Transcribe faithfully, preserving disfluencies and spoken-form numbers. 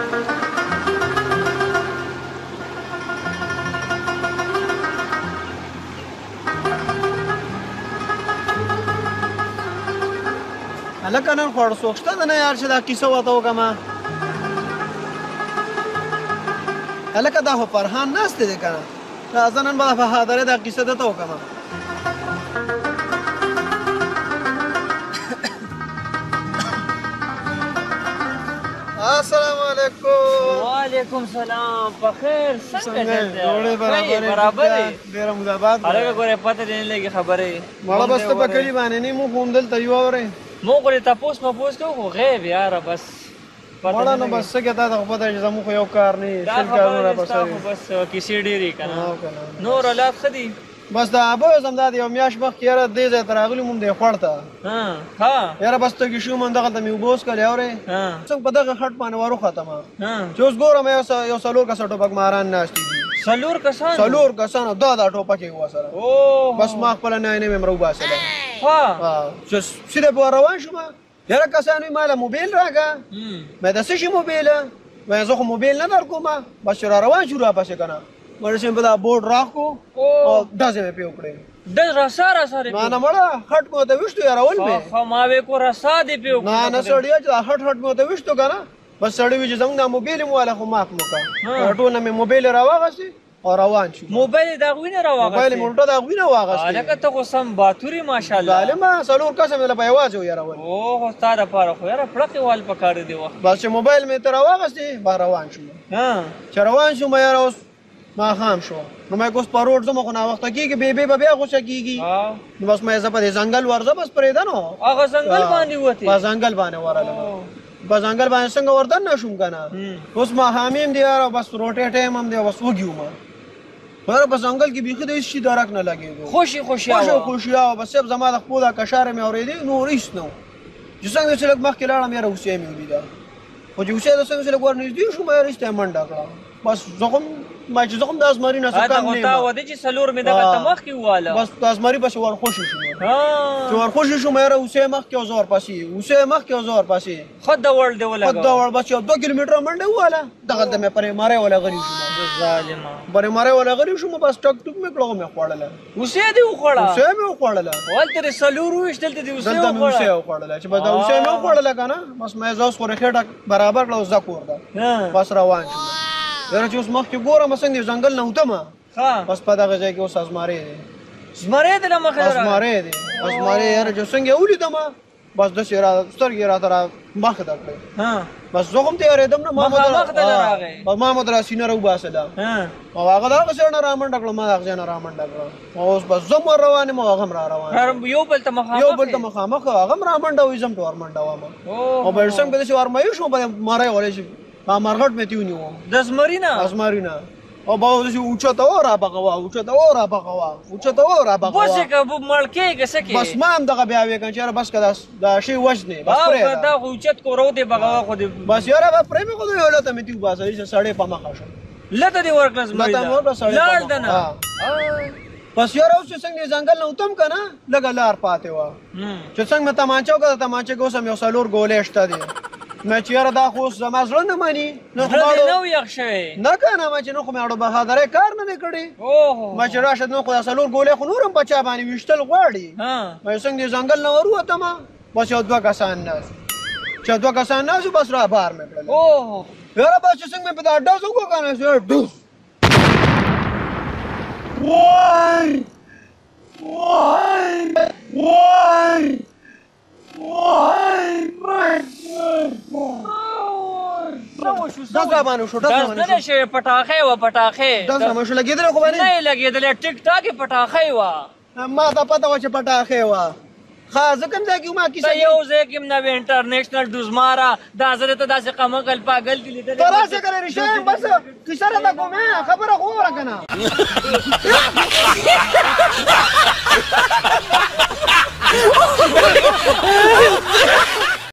هلکه نن خواړه څوک شته ده نه یار چې دا کیسه ورته وکړمه هلکه دا خو فرحان ناست دی که نه راځه نن به د بهادرۍ دا کیسه درته وکړمه السلام علیکم وعلیکم سلام په خیر څنګه ډوډۍ برابرې ډېره موده بعد هلکه ګورې پته دې نه لګي خبرې مړه بس ته په کلي باندې نه موږ هم دلته یو اورې موږ ورې تپوس مپوس کوو خو غیب یاره بس مړه نو بس څه کې تا ته خو پته چې زموږ خو یو کار نه وي شل کارونه راپسې خو بس کیسې ډېرې که نه نور حالات ښه دي بس دا ابو زم دا یو میاشت مخکې یاره دې ځای ته راغلي مونږ دې خوړ ته ها یاره بس تږي شوم همدغلته مې اوبه وڅښلې اورې څنګه په دغه خټ باندې وروختمه چې اوس ګورم یو څلور کسه ټوپکماران ناست دي څلور کسان څلور کسان دا دا ټوپکې وه سره بس ما خپله ناینه مې مره وباسله چې سیده په روان شوم یاره کسان وي ما له موبایل راکړه مې د څه شي موبایل وایم زه خو موبایل نه درکومه بس چې را روان شو راپسې که نه ورسې په دا بورډ راکړو او ډزې مې پرې وکړې ډز رسا رسا دې نه نه مړه خټ مې ورته ویشتو یارول مې ما وې کو رسا دې پرې وکړو نه نه سړیه چې دا خټ خټ مې ورته ویشتو که نه بس سړی وي چې زموږ دا موبایل مو والا خو ماف مو کړه ټول مې موبایل راواغستې او روان شو موبایل د هغوی نه راواغستې موبایل مې الټه د هغوی نه واغستې هلکه ته خو سم باتورې ماشاءالله ظالمه څلور کسه مې له په یوازې ویرول اوهو ستا دپاره خو یاره پړقې وال پکار دې وه بس چې موبایل مې ته راواغستې به روان شوم چې روان شوم یاره اوس ماښام شو نو مې اوس په روډ ځم خو ناوخته کېږي بېبې به بیا غوسه کېږي نو بس مې زه په دې ځنګل ورځه بس پرېږده نو هغه ځنګل باندې وتې په ځنګل باندې ورغلم په ځنګل باندې څنګه ور دننه شوم که نه اوس ماښامي هم دی یاره بس روټۍ ټایم هم دی بس وږي وم یاره په ځنګل کې بیخي د هېڅ شي درک نه لګېدو خوشي خوشي خوشي خوشي وه بس صرف زما د خپو دا کشاره مې اورېدې نور هېڅ نه و چې څنګه چې لږ مخکې لاړم یاره هوسۍ مې ولیده خو چې هوسۍ ته څنګه چې لږ ور نږدې شوم یاره هېڅ ته یې منډه کړه بس زه خو ما چې زه خو د ازمري نه څه کم نه یم تا ودې چې څلور مې دغلته مخکې وواله بس د ازمري پسې ورخوشي شوم چې ورخوشي شوم یاره هوسۍ مخکې او زه ورپسې هوسۍ مخکې او زه ورپسې ښه دوړ دې ولګوه ښه دوړ بس یو دوه کیلومتره منډه وواله دغلته مې پرې مری وله غري شوم ظالمه پرې مری وله غري شوم بس ټک ټوک مې کړه مې خوړله هوسۍ دې وخوړه هوسۍ مې وخوړله هلته دې څلور وویشت دلته دې هوسۍ دلته مې هوسۍ وخوړله چې بس دا هوسۍ مې وخوړله که نه بس مې زه اوس خورې خېټه برابر کړه اوس زه کور ته بس روان شوم یاره چې اوس مخکې ګورم څنګه د ځنګل نه وتمه بس په دغه ځای کې اوس ازماری دی زمری دی له مخې ازماری دی ازماری یاره چې څنګه یې ولیدمه بس داسې را سترګې راته را مخ ته کړې بس زه هم تیارېدم نه ما مو در سینه راوباسله او هغه د هغه ځای نه را منډه کړه ما د هغه ځای نه را منډه کړه اوس بس زه هم ور روان یم او هغه هم را روان یو بل ته مخامخ یو بل ته مخامخ هغه هم را منډه وي زه هم ته ور منډه وم او بل څنګه داسې ورمایو شوم په مری ولی چې مرغټ مې تې ونیوم د زمري نه ازمري نه او با داسې اوچته و رابغوه اوچته و رابغوه اوچته و رابغوه بس که مړ کېږه څه کې بس ما هم دغه بیا وې که چېرې بس که دا شی وژنې بس پرېږده دا خو اوچت کورو دې بغوه خو دې بس یاره به پرې مې خو یو لته مې تې وباسلې چې سړی په مخه شو لته دې ورکړه زمري لته مې ورکړه سړی لاړ ده نه بس یاره اوس چې څنګه د ځنګل نه وتم که نه لږه لار پاتې وه چې څنګه مې تمانچه وکړه د تمانچه کې اوس هم یو څلور ګولې شته دي مې چې یاره دا خو اوس زما زړه نه مني زړه دې نه و یخ شوی نه که نه ما چې نو خو مې اړو بهادرۍ کار نه دی کړی ما چې راشد نو خو دا څلور ګولې خو نور هم په چا باندې ویشتل غواړي مې څنګه د ځنګل نه ور ووتمه بس یو دوه کسان ناست چې دوه کسان ناست بس را بار مې کړل یاره بس چې څنګه مې په دا ډز وکړو که نه ډز وای وای وای وای داسې باندې شو داسې نه شوې پټاخۍ وه پټاخۍ داسې مې شو لګېدلی خو باندې نه یې لګېدلې ټیک ټاک یې پټاخۍ وه ما ته پته وه چې پټاخۍ وه ښه زه کوم ځای کې وم کیسه یو ځای کې هم نه وې انټرنیشنل ډوزماره دا زه درته داسې قمقل پاګل دي لیدلې ته راسې که نه رښتیا یم بس کیسه راته کومې خبره خو ووره که نه